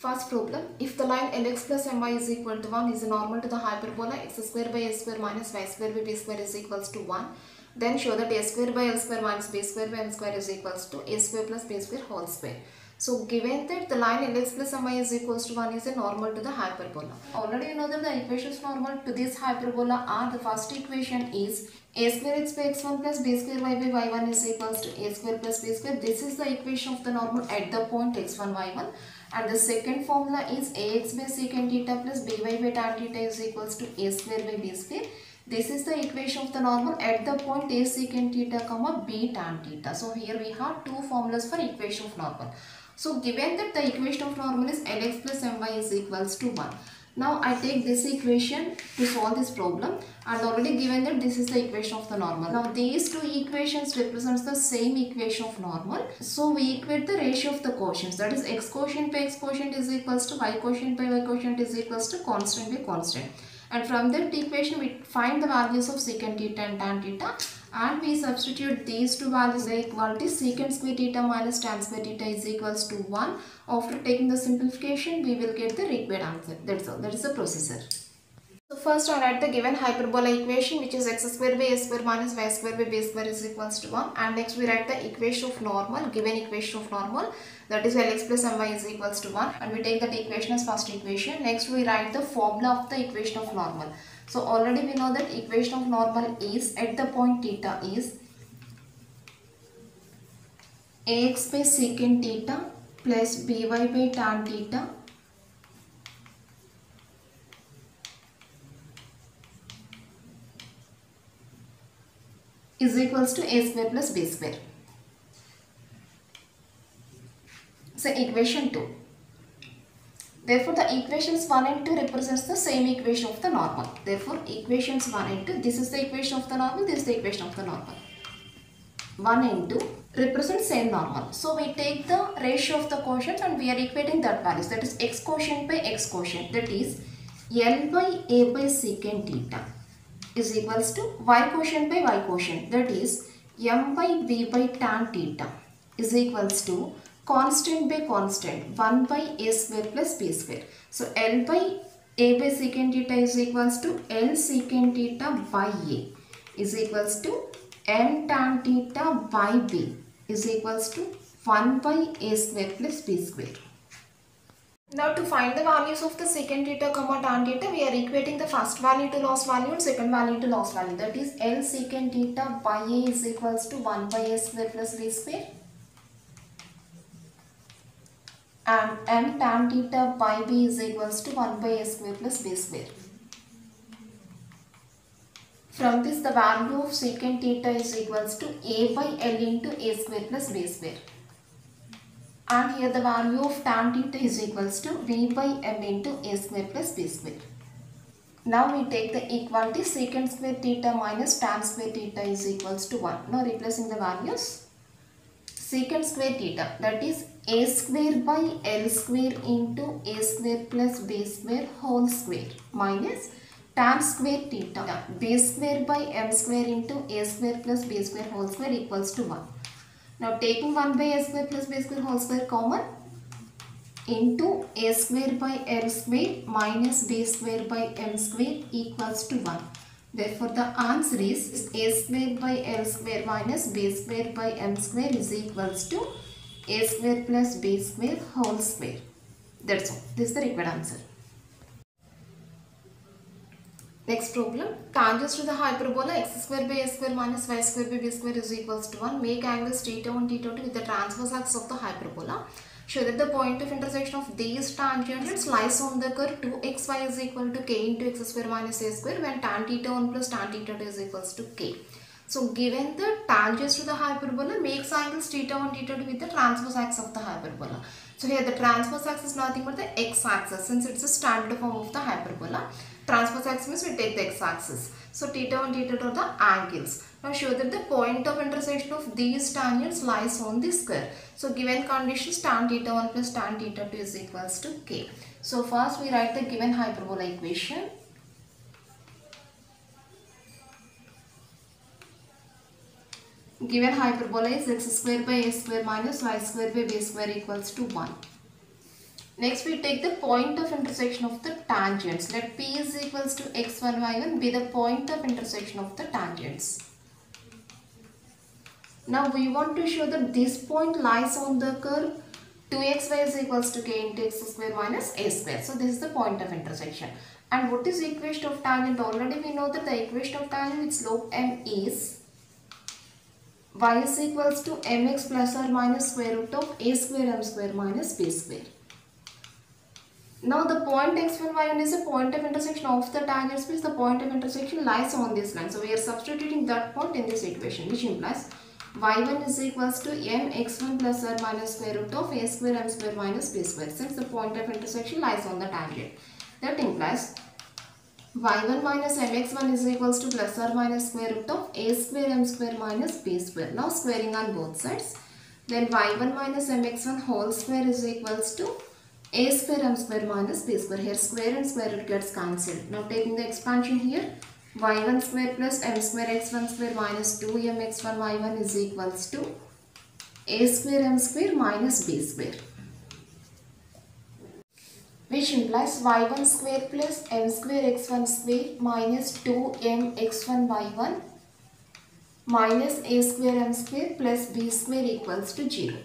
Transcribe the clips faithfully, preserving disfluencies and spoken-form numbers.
First problem, if the line Lx plus my is equal to one is normal to the hyperbola x square by a square minus y square by b square is equals to one, then show that a square by l square minus b square by m square is equals to a square plus b square whole square. So given that the line Lx plus my is equals to one is a normal to the hyperbola. Already you know that the equations normal to this hyperbola are, the first equation is a square x by x one plus b square y by y one is equals to a square plus b square. This is the equation of the normal at the point x one y one. And the second formula is ax by secant theta plus by by tan theta is equals to a square by b square. This is the equation of the normal at the point a secant theta comma b tan theta. So here we have two formulas for equation of normal. So given that the equation of normal is Lx plus my is equals to one. Now I take this equation to solve this problem, and already given that this is the equation of the normal. Now these two equations represents the same equation of normal. So we equate the ratio of the quotients, that is x quotient by x quotient is equals to y quotient by y quotient is equals to constant by constant. And from that equation we find the values of secant theta and tan theta, and we substitute these two values in equality. Secant square theta minus tan square theta is equals to one. After taking the simplification, we will get the required answer. That's all. That is the procedure. So first I write the given hyperbola equation, which is x square by a square minus y square by b square is equals to one. And next we write the equation of normal, given equation of normal, that is Lx plus my is equals to one. And we take that equation as first equation. Next we write the formula of the equation of normal. So already we know that equation of normal is at the point theta is ax by secant theta plus by by tan theta is equals to a square plus b square. So equation two. Therefore the equations one and two represents the same equation of the normal. Therefore equations one and two, this is the equation of the normal, this is the equation of the normal. one and two represent same normal. So we take the ratio of the quotient and we are equating that values, that is x quotient by x quotient, that is L by a by secant theta is equals to y quotient by y quotient, that is m by b by tan theta is equals to constant by constant one by a square plus b square. So L by a by secant theta is equals to L secant theta by a is equals to m tan theta by b is equals to one by a square plus b square. Now to find the values of the secant theta comma tan theta, we are equating the first value to last value and second value to last value, that is L secant theta by a is equals to one by a square plus b square and m tan theta by b is equals to one by a square plus b square. From this the value of secant theta is equals to a by L into a square plus b square. And here the value of tan theta is equals to v by m into a square plus b square. Now we take the equality secant square theta minus tan square theta is equals to one. Now replacing the values. Secant square theta, that is a square by L square into a square plus b square whole square minus tan square theta b square by m square into a square plus b square whole square equals to one. Now taking one by a square plus b square whole square common into a square by L square minus b square by m square equals to one. Therefore the answer is a square by L square minus b square by m square is equals to a square plus b square whole square. That's all. This is the required answer. Next problem, tangents to the hyperbola x square by a square minus y square by b square is equals to one. Make angles theta one, theta two with the transverse axis of the hyperbola. Show that the point of intersection of these tangents lies on the curve two x y is equal to k into x square minus a square when tan theta one plus tan theta two is equals to k. So given the tangents to the hyperbola, makes angles theta one, theta two with the transverse axis of the hyperbola. So here the transverse axis is nothing but the x axis, since it's a standard form of the hyperbola. Transverse axis means we take the x axis. So theta one, theta two are the angles. Now show that the point of intersection of these tangents lies on this curve. So given conditions, tan theta one plus tan theta two is equals to k. So first we write the given hyperbola equation. Given hyperbola is x square by a square minus y square by b square equals to one. Next we take the point of intersection of the tangents. Let P is equals to x one y one be the point of intersection of the tangents. Now we want to show that this point lies on the curve two x y is equals to k into x square minus a square. So this is the point of intersection. And what is the equation of tangent? Already we know that the equation of tangent with slope m is y is equals to mx plus or minus square root of a square m square minus b square. Now the point x one y one is a point of intersection of the tangent space. The point of intersection lies on this line. So we are substituting that point in this equation, which implies y one is equals to m x one plus or minus square root of a square m square minus b square, since the point of intersection lies on the tangent. That implies y one minus mx one is equals to plus or minus square root of a square m square minus b square. Now squaring on both sides. Then y one minus mx one whole square is equals to a square m square minus b square. Here square and square root gets cancelled. Now taking the expansion here, y one square plus m square x one square minus two m x one y one is equals to a square m square minus b square, which implies y one square plus m square x one square minus two m x one y one minus a square m square plus b square equals to zero.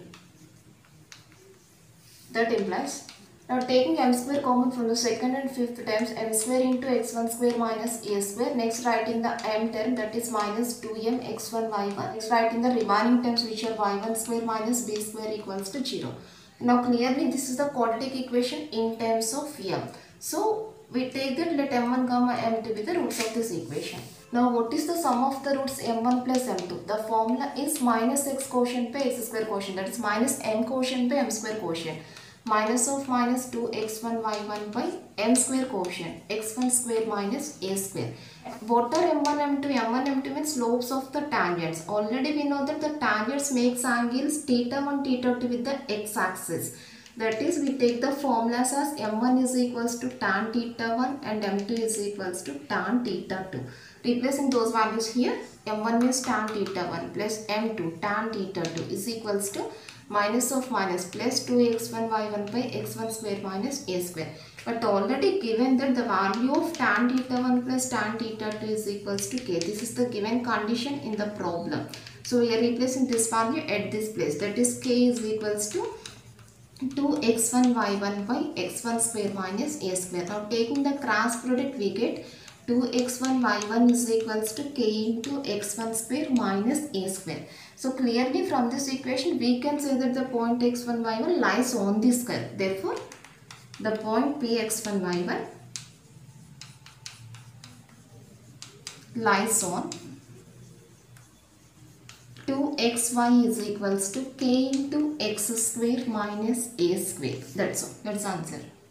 That implies, now taking m square common from the second and fifth terms, m square into x one square minus a square. Next writing the m term, that is minus two m x one y one. Next writing the remaining terms, which are y one square minus b square equals to zero. Now clearly this is the quadratic equation in terms of m. So we take that let m one comma m two be the roots of this equation. Now what is the sum of the roots m one plus m two? The formula is minus x quotient by x square quotient, that is minus m quotient by m square quotient. Minus of minus two x one y one by m square quotient, x one square minus a square. What are m one, m two? m one, m two means slopes of the tangents. Already we know that the tangents makes angles theta one, theta two with the x axis. That is, we take the formulas as m one is equals to tan theta one and m two is equals to tan theta two. Replacing those values here, m one means tan theta one plus m two tan theta two is equals to minus of minus plus two x one y one by x one square minus a square. But already given that the value of tan theta one plus tan theta two is equals to k. This is the given condition in the problem. So we are replacing this value at this place. That is k is equals to two x one y one by x one square minus a square. Now taking the cross product, we get two x one y one is equals to k into x one square minus a square. So clearly from this equation we can say that the point x one y one lies on this curve. Therefore the point p x one y one lies on two x y is equals to k into x square minus a square. That's all. That's the answer.